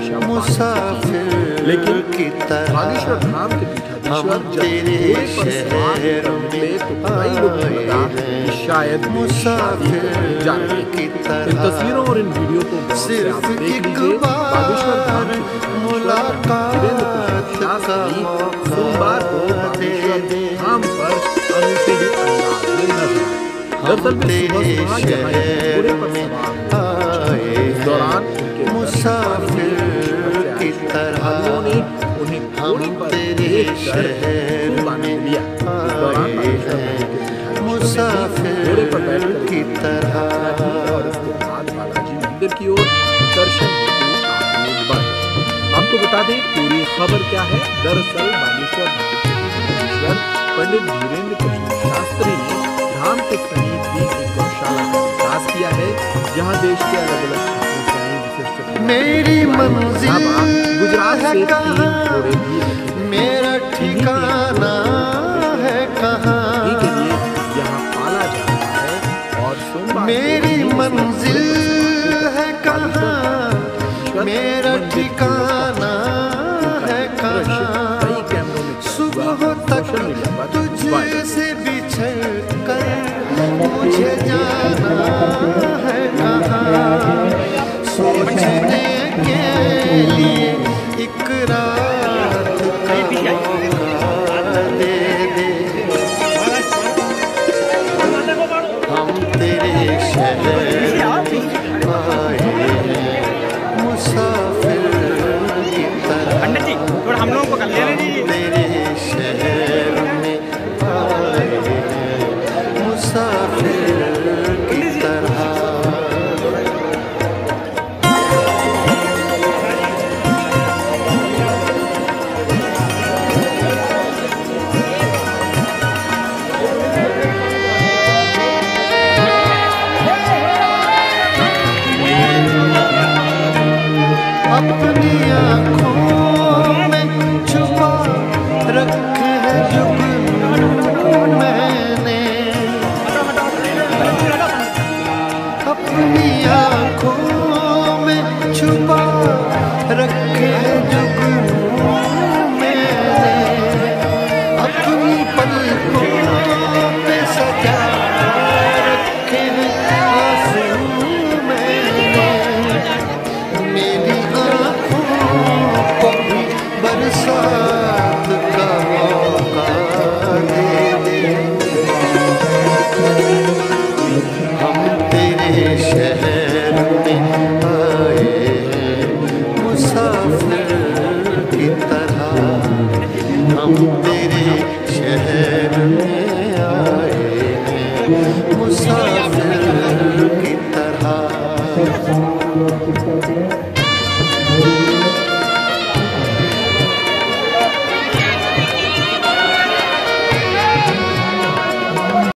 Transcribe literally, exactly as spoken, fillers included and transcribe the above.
हमेशा मुसाफिर लेकिन की तरह बागेश्वर धाम के पीठाधीश्वर जब तेरे घोड़े पर सवार शहर होकर निकले में तो कई लोगों को लगा कि शायद वे शादी करने जा रहे हैं। इन तस्वीरों और इन वीडियो को गौर से आप देख लीजिए। बागेश्वर धाम के पीठाधीश्वर वीरेंद्र प्रसाद शास्त्री सोमवार को बागेश्वर धाम पर अनूठे ही अंदाज में नजर आए। दरअसल वे सुबह सुबह यहाँ घोड़े पर सवार हुए। इस दौरान उनके मुसाफिर की तरह ने उन्हें घोड़े पर देखकर खूब आनंद लिया। इस दौरान मुसाफिर घोड़े पर बैठकर की तरह और इसके बाद बालाजी मंदिर की ओर दर्शन हेतु आगे बढ़े। आपको बता दें पूरी खबर क्या है। दरअसल बागेश्वर धाम के पीठाधीश्वर पंडित धीरेन्द्र प्रसाद शास्त्री ने धाम के समीप भी एक गौशाला का विकास किया है, जहाँ देश के अलग अलग क्षेत्रों से आई विशिष्ट मेरी मंजिल गुजरात से तीन घोड़े भी मेरा ठिकाना है कहाँ के लिए यहाँ पाला जा रहा है। और सोमवार मेरी मंजिल है कहाँ, मेरा ठिकाना है कहाँ। सुबह तक तुझसे बिछड़ कर मुझे जाना है कहाँ। सोचने के लिए एक रात का मौका दे दे। हम तेरे शहर में आए हैं मुसाफिर की तरह। हम लोगों को तेरे शहर में आए हैं मुसाफिर की तरह। अपनी आँखों में छुपा रखे है जुगनू मैंने। अपनी आँखों में छुपा रखे है जुगनू मैंने। अपनी पलकों पे सजा रखे हैं आंसू मैंने। मेरी बरसात का मौका दे दे। हम तेरे शहर में आए हैं मुसाफिर की तरह। हम तेरे शहर में आए हैं मुसाफिर की तरह।